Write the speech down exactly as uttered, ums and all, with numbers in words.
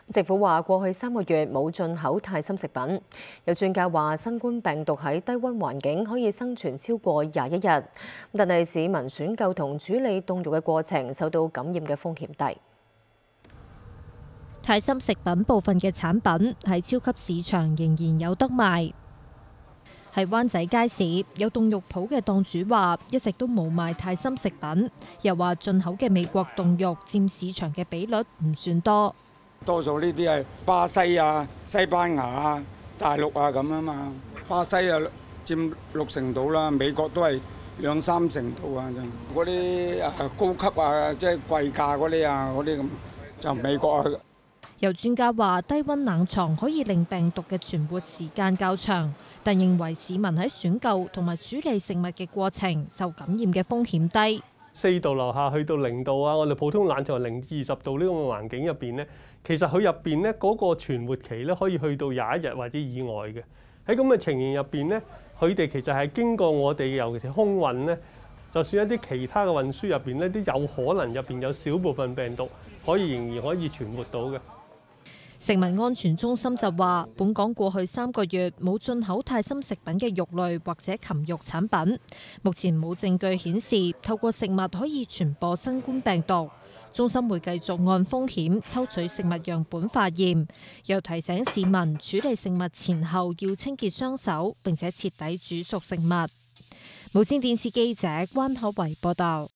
政府話過去三個月冇進口太深食品。有專家話，新冠病毒喺低溫環境可以生存超過廿一日，但係市民選購同處理凍肉嘅過程受到感染嘅風險低。 太深食品部分嘅產品喺超級市場仍然有得賣。喺灣仔街市有凍肉鋪嘅檔主話，一直都冇賣太深食品，又話進口嘅美國凍肉佔市場嘅比率唔算多。 多數呢啲係巴西啊、西班牙啊、大陸啊咁啊嘛。巴西啊佔六成度啦，美國都係兩三成度啊。嗰啲啊高級啊，即係貴價嗰啲啊，嗰啲咁就美國啊。 有專家話，低溫冷藏可以令病毒嘅存活時間較長，但認為市民喺選購同埋處理食物嘅過程受感染嘅風險低。 四度樓下去到零度啊，我哋普通冷藏零至二十度呢個環境入邊呢，其實佢入邊呢嗰個存活期咧可以去到廿一日或者以外嘅。喺咁嘅情形入邊呢，佢哋其實係經過我哋尤其是空運呢，就算一啲其他嘅運輸入邊呢，都有可能入邊有少部分病毒可以仍然可以存活到嘅。 食物安全中心就話，本港過去三個月冇進口太深食品嘅肉類或者禽肉產品，目前冇證據顯示透過食物可以傳播新冠病毒。中心會繼續按風險抽取食物樣本化驗，又提醒市民處理食物前後要清潔雙手，並且徹底煮熟食物。無線電視記者關可維報道。